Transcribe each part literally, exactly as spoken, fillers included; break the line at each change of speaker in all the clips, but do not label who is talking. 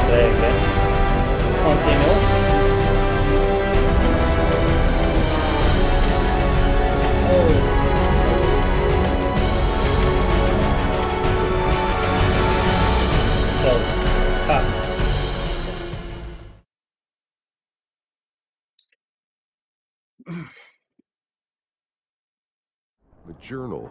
Try again. Continue. Oh. Close. Ah.
A journal.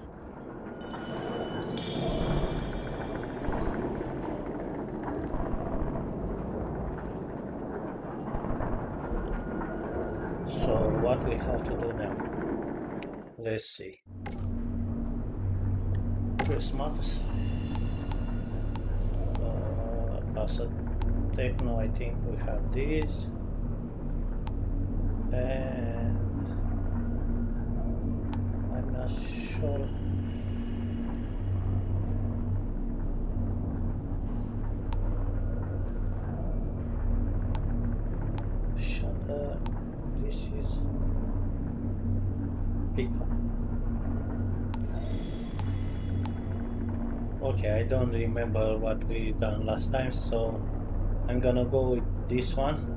So what we have to do now? Let's see. Christmas. Uh, as a techno, I think we have this, and I'm not sure. Shutter. This is pickup. Okay, I don't remember what we done last time, so I'm gonna go with this one.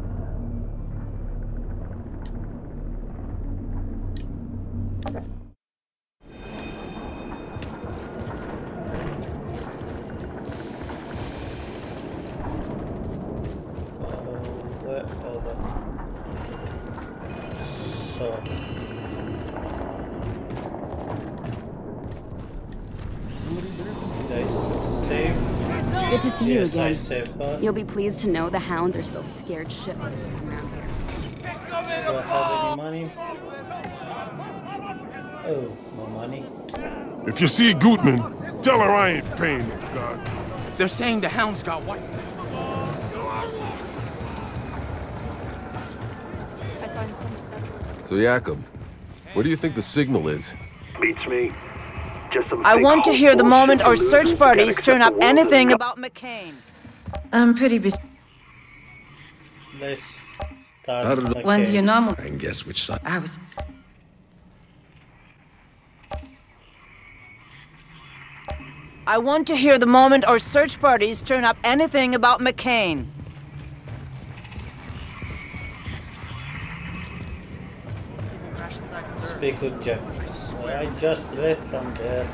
Good to see
yes,
you again.
I saved her.
You'll be pleased to know the hounds are still scared shitless to come around here.
Do I have any money? Oh, no money.
If you see Gutman, tell her I ain't paying no God.
They're saying the hounds got wiped.
I find some stuff.
So Jakob, what do you think the signal is?
Beats me. Just some
I
fake
want to
hope
hear the
bullshit
moment our
to
search
losers
parties
to get
turn up
accept the world
anything
as
about McCain.
I'm pretty busy.
Let's start.
How did it-
again.
When do you normally?
I can guess which side.
I was.
I want to hear the moment our search parties turn up anything about McCain.
Speak with Jack. I just read from there.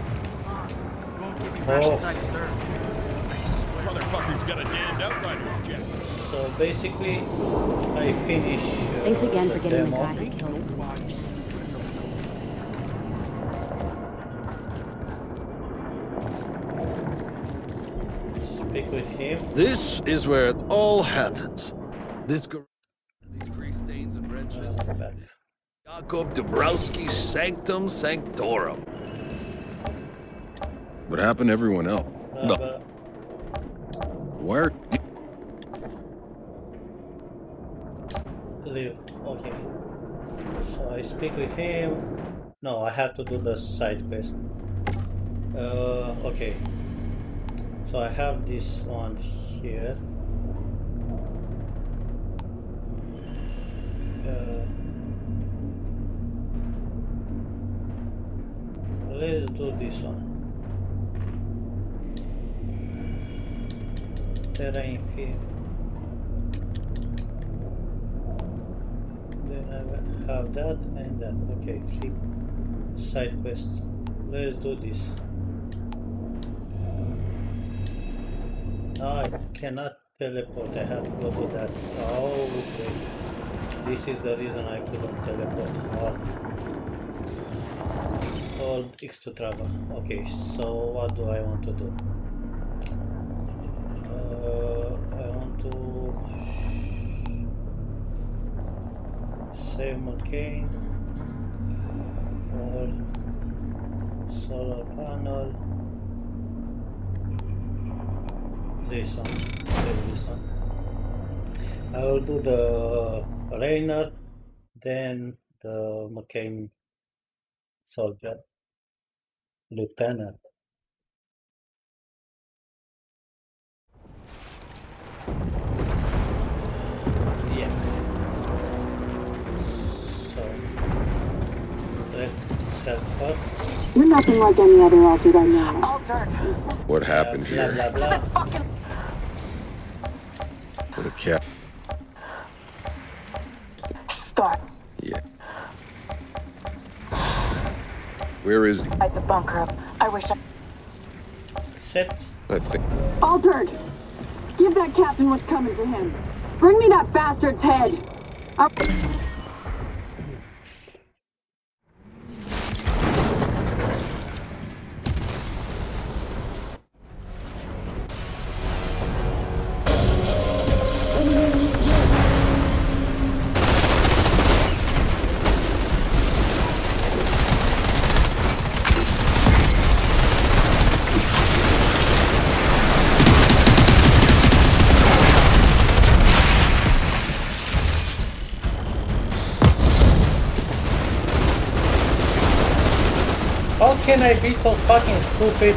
Oh.
Motherfucker's got a damned OutRiders jet.
So basically, I finish. Uh,
Thanks again for
the
getting
demo.
the guys killed.
Speak with him.
This is where it all happens. This gar- these grease stains and wrenches.
Uh, back.
Jakob Dabrowski's sanctum sanctorum.
What happened to everyone else?
Uh,
No.
but
Where?
leave. Okay. So I speak with him. No, I have to do the side quest. Uh, okay. So I have this one here. Uh, let's do this one. Terrain field. Then I will have that and that. Okay, three side quests. Let's do this. No, I cannot teleport. I have to go to that. Oh, okay. This is the reason I couldn't teleport. Oh. Hold X to travel. Okay, so what do I want to do? Uh, I want to save McCain or solar panel. This one, save this one. I will do the Rainer, then the McCain soldier, lieutenant. Yeah. So let's help her.
You're nothing like any other altered I know.
Altered.
What happened
Blah,
here?
blah, blah.
Fucking.
Put a cap.
Scott.
Yeah. Where is he?
At the bunker. I wish I...
Sit.
I think.
Altered! Give that captain what's coming to him. Bring me that bastard's head. I
How can I be so fucking stupid?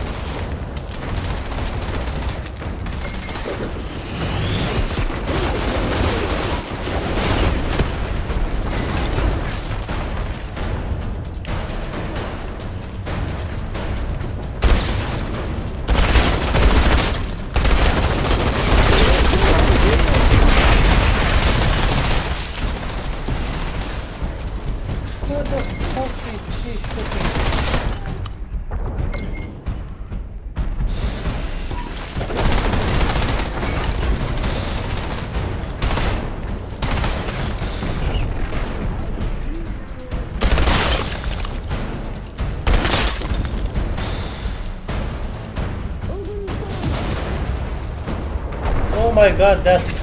What the fuck is he shooting? Oh my god, that's...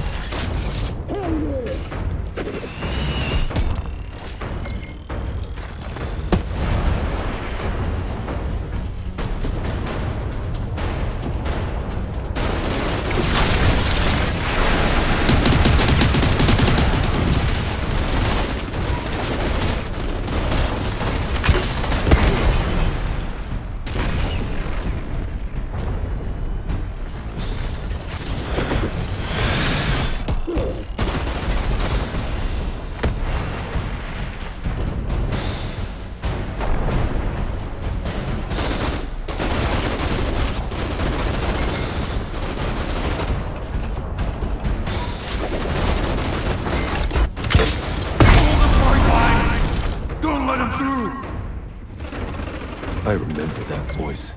I remember that voice.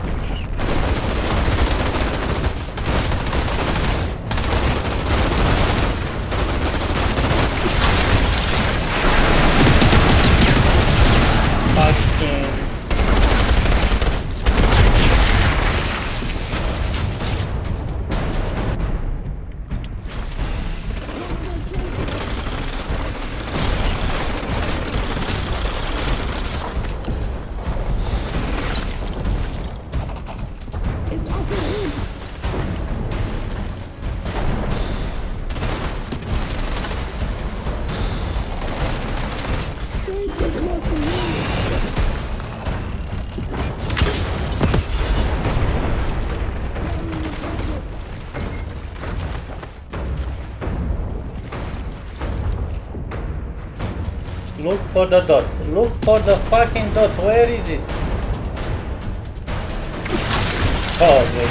Fucking... Look for the dot. Look for the fucking dot. Where is it? Oh, good.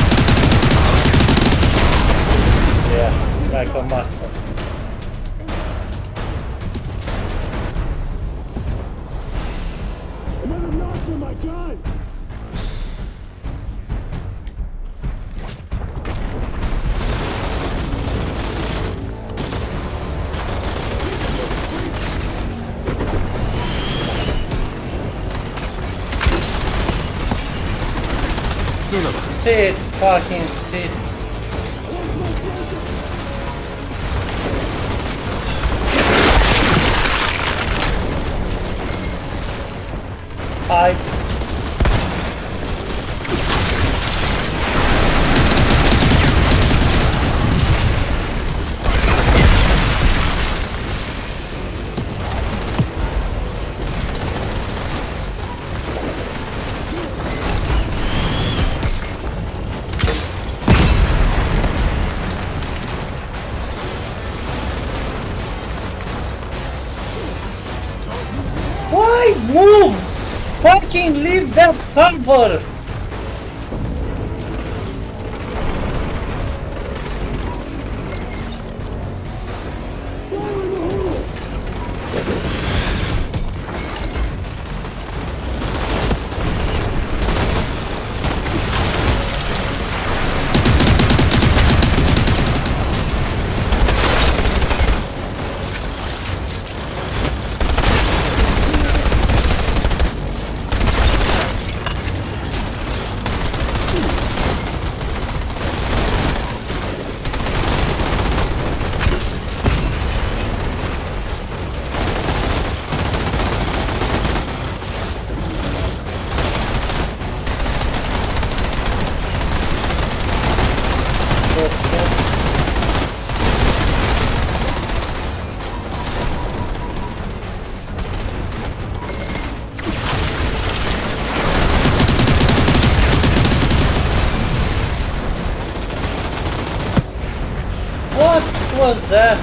Yeah, like a master.
Another notch on my gun!
Sit, fucking sit. I... Why move? Fucking leave that cover! was that?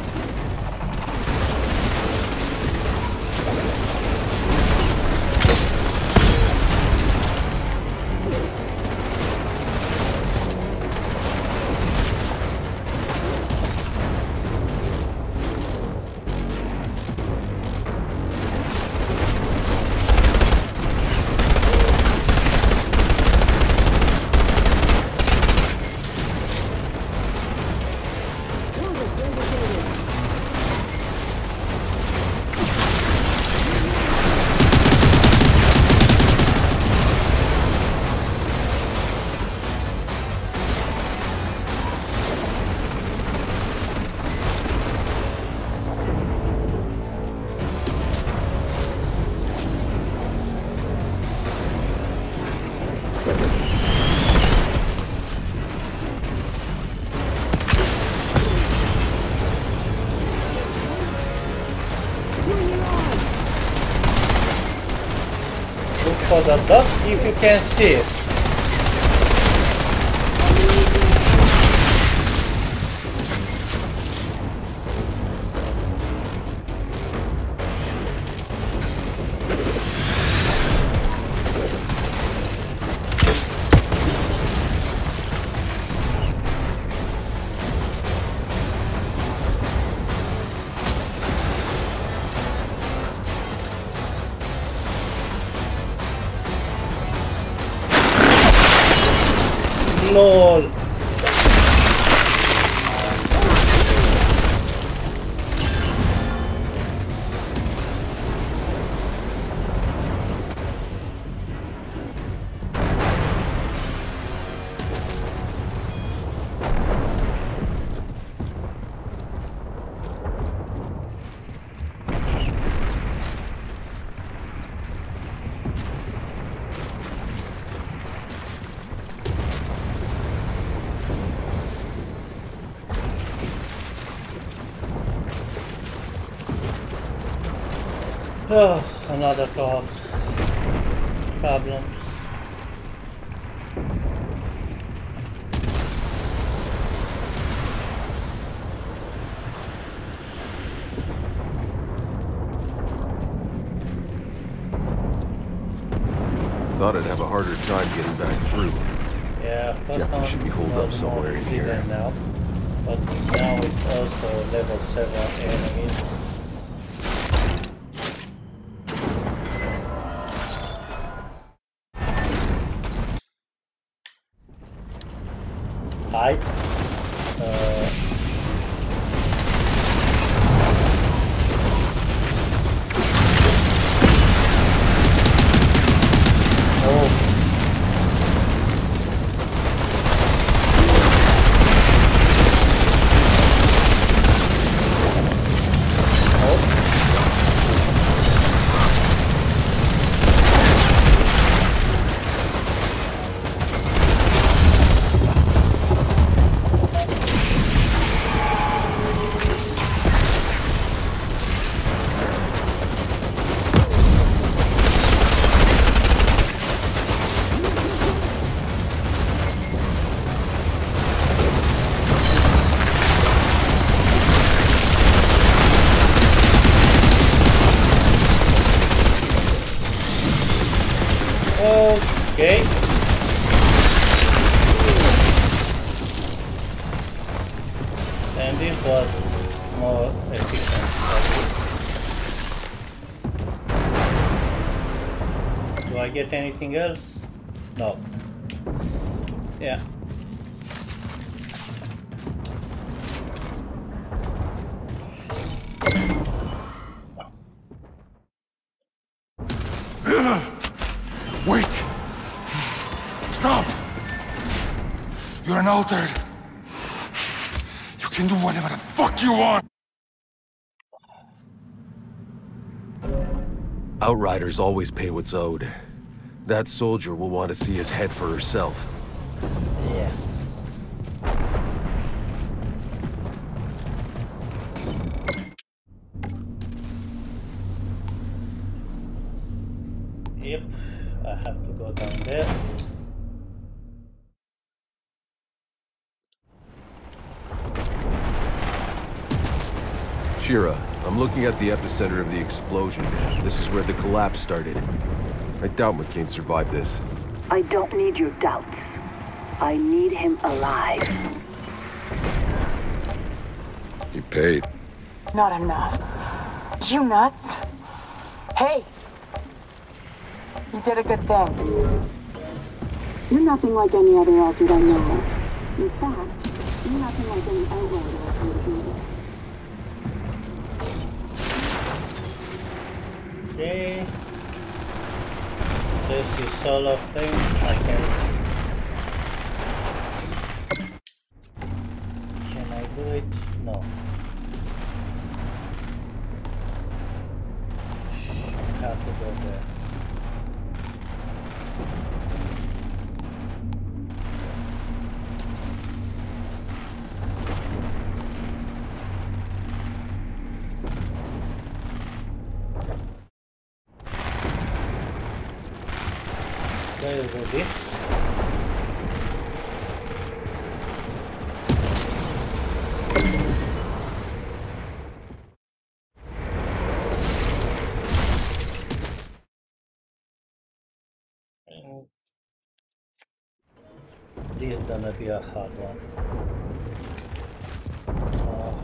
For the dust, if you can see it. Lol. Oh, another thought. Problems.
Thought I'd have a harder time getting back through.
Yeah, first
Captain
one
should be holed up
was
somewhere
more
in
easy
here.
than now, but now it's also level seven enemies. Hi. Uh, oh. Okay. And this was more efficient. Do I get anything else? No. Yeah.
Wait! Stop! You're an altered. You can do whatever the fuck you want!
Outriders always pay what's owed. That soldier will want to see his head for herself.
Yeah. Yep, I have to go down there.
Shira, I'm looking at the epicenter of the explosion. This is where the collapse started. I doubt McCain survived this.
I don't need your doubts. I need him alive.
He paid.
Not enough. You nuts? Hey! You did a good thing.
You're nothing like any other altered I know of. In fact, you're nothing like any outrider I've heard of either.
Okay. This is solo thing. I can. Can I do it? No. I have to go there. We'll do this. This is gonna be a hard one. Uh,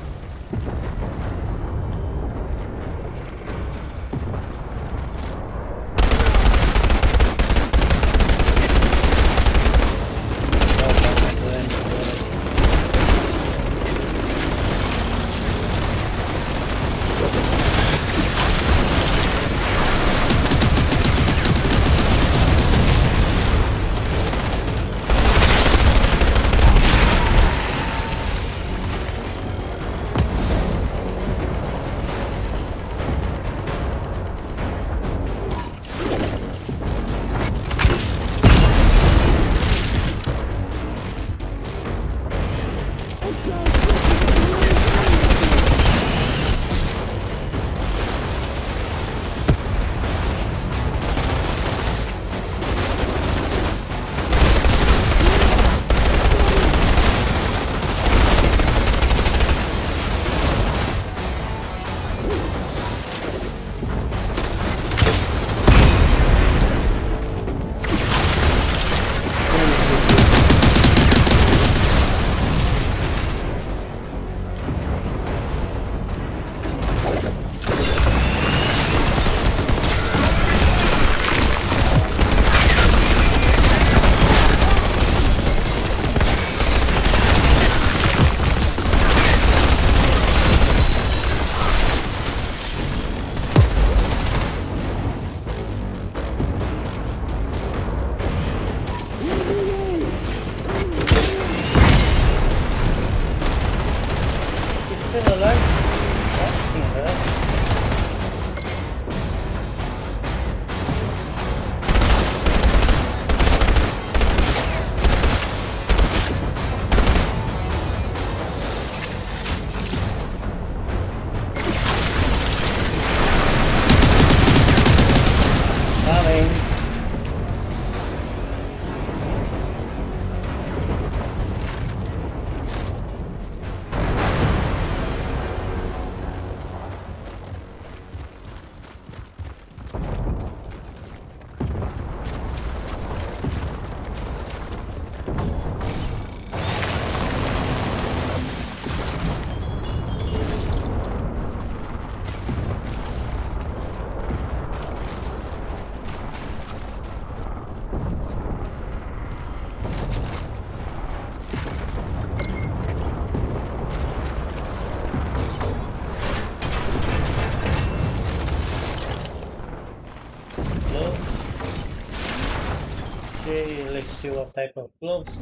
Okay, let's see what type of gloves.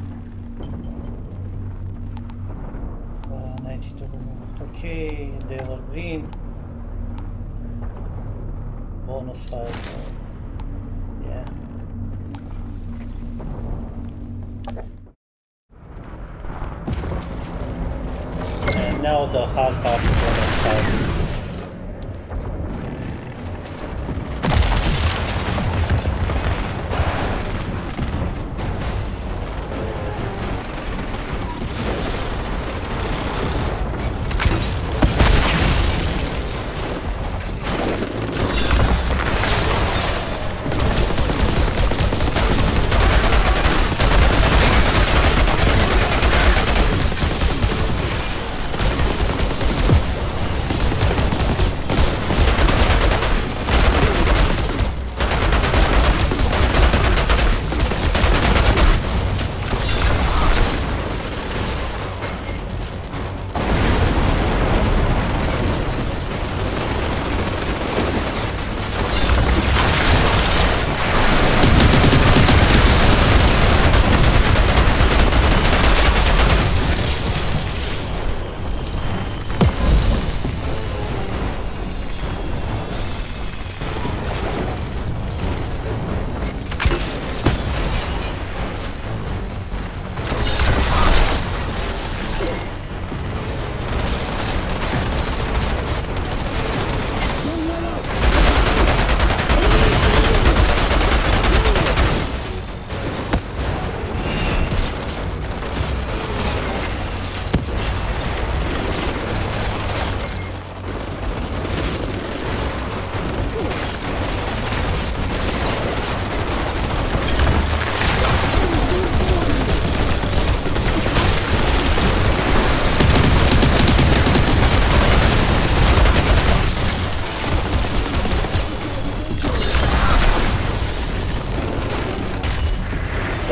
Uh, ninety-two. Okay, they are green. Bonus five. Yeah. And now the hard part is gonna start.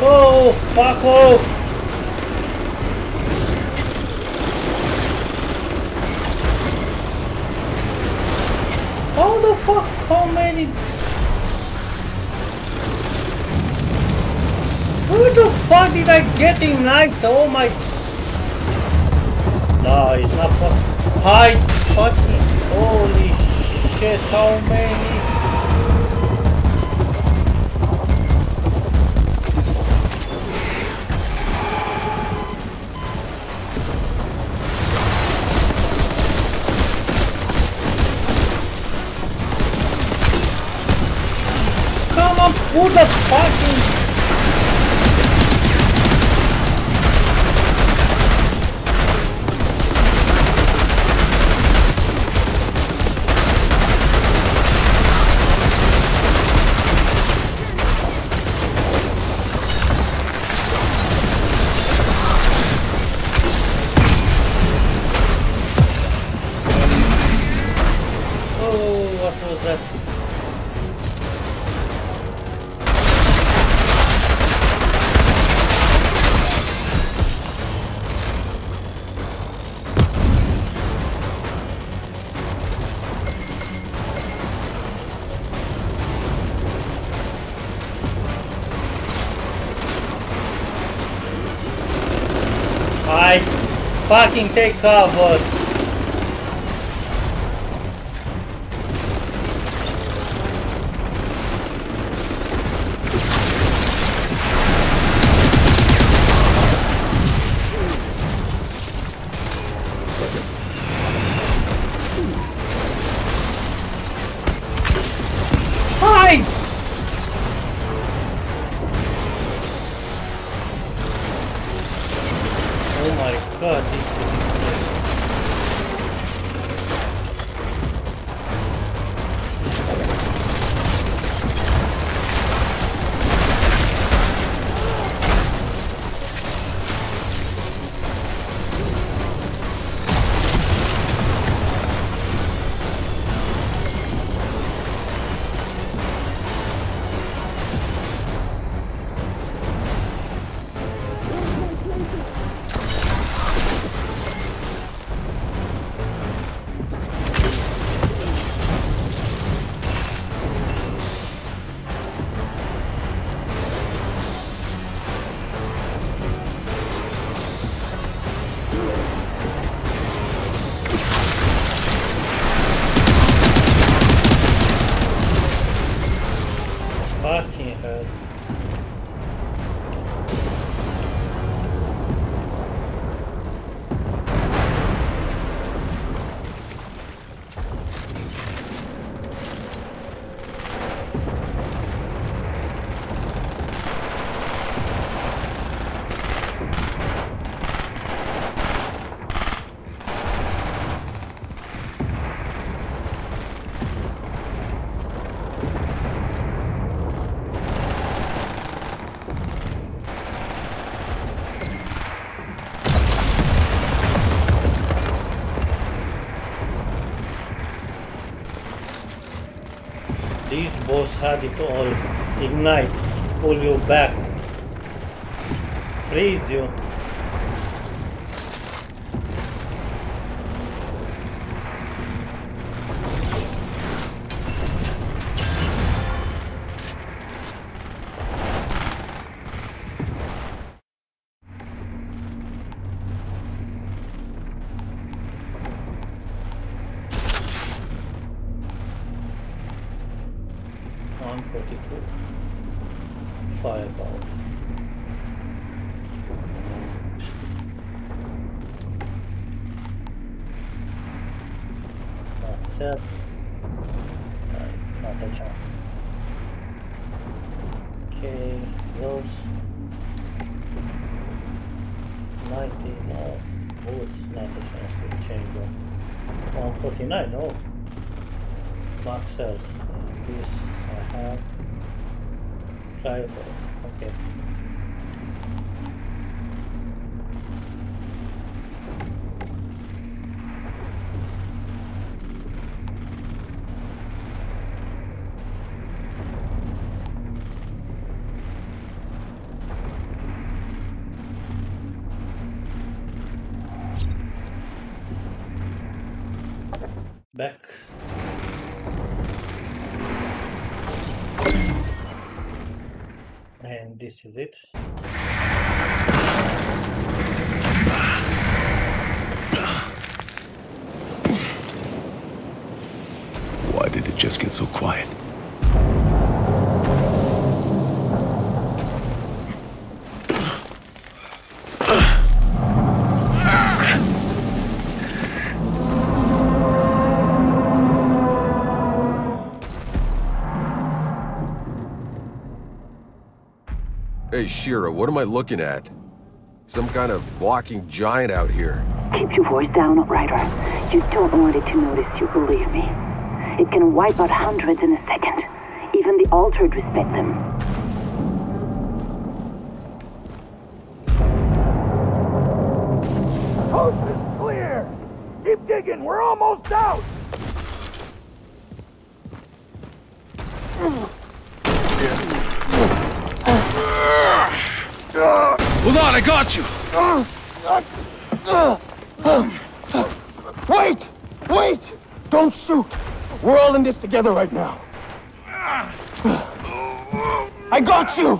Oh, fuck off! How the fuck? How many? Where the fuck did I get ignite? Oh my! No, it's not possible. Hide fucking! Holy shit! How many? Come on, put the fucking. I fucking take cover. Hide! Oh my god, this is fucking hell. This boss had it all. Ignite, pull you back, freeze you. one forty-two. Fireball. That's it. Right, not a chance. Okay, those. ninety, no. Boots, not a chance to change them. one forty-nine, no. Max health. This I have. Pliable. Okay. Back. And this is it.
Why did it just get so quiet?
Hey, Shira, what am I looking at? Some kind of walking giant out here.
Keep your voice down, OutRiders. You don't want it to notice you, believe me. It can wipe out hundreds in a second. Even the altered respect them.
Coast is clear! Keep digging, we're almost out!
Hold on, I got you!
Wait! Wait! Don't shoot! We're all in this together right now. I got you!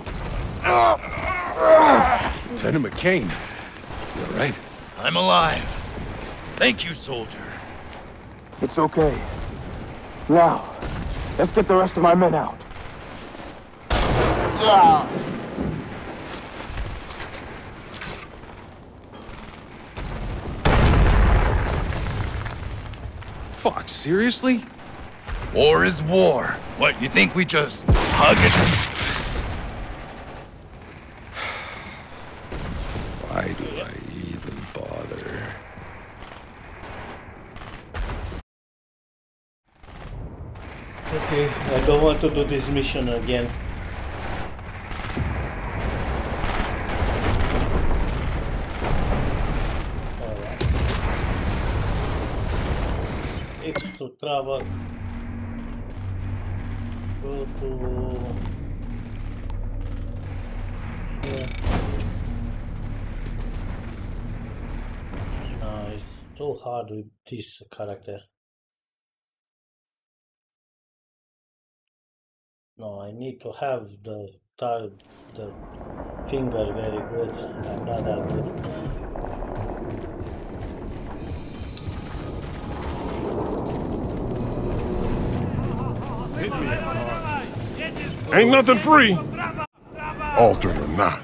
Lieutenant McCain, you all right? I'm alive. Thank you, soldier.
It's okay. Now, let's get the rest of my men out.
Fuck, seriously? War is war. What, you think we just hug it? Why do I even bother?
Okay, I don't want to do this mission again. Alright. X to travel. Go to here. No, it's too hard with this character. No, I need to have the tar the finger very good. I'm not that good.
Ain't nothing free. Altered or not.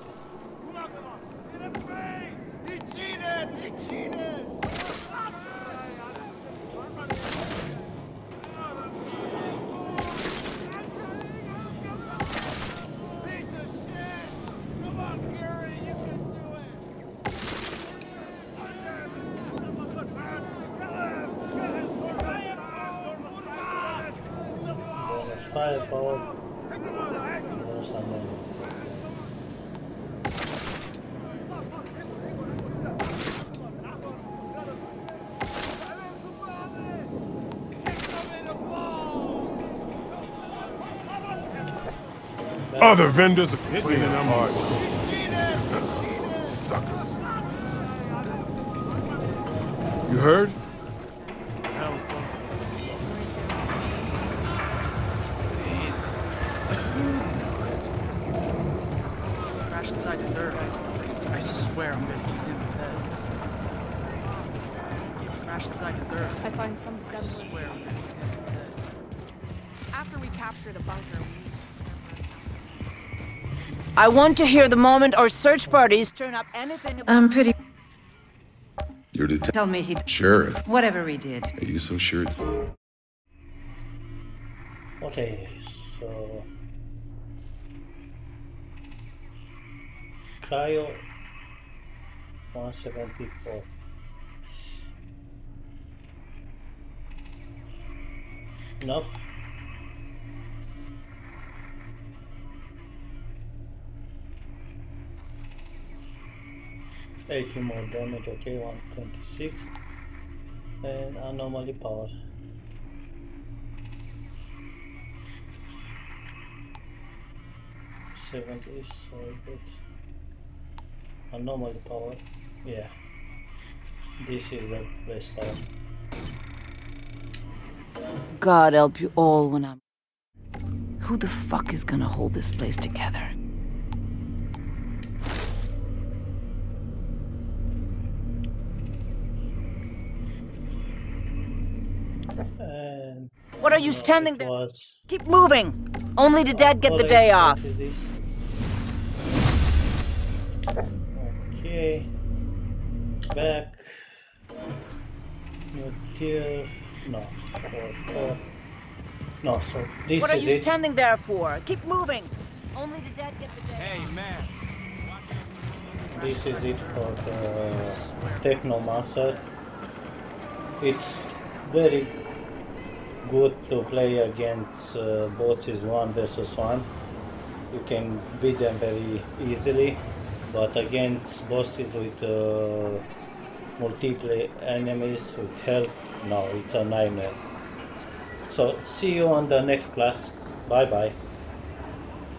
Firepower.
Other vendors are cleaning them hard. Suckers. You heard?
Rations I deserve. I swear I'm gonna eat him instead. Rations I deserve.
I find some semblance.
I swear I'm gonna eat him instead.
After we capture the bunker, we...
I want to hear the moment our search parties turn up anything about...
I'm pretty...
Your detective.
Tell me he...
Sheriff.
Whatever he did.
Are you so sure it's...
Okay, so... Cryo... one seventy-four. Nope. eighty more damage, okay, one twenty-six. And anomaly power. seventy is so good. Anomaly power, yeah. This is the best power.
God help you all when I'm... Who the fuck is gonna hold this place together?
And
What are you
no,
standing
it
there?
was-
Keep moving! Only the dead get the
What
day
is-
off.
what is this? Okay. Back. New tier. No. Four, four. No, so this
What are
is
you
it.
standing there for? Keep moving! Only the dead get the day
Hey,
off.
man.
This is it for the Technomancer. It's very good to play against uh, bosses one versus one. You can beat them very easily, but against bosses with uh, multiple enemies with help, no, it's a nightmare. So see you on the next class. Bye bye.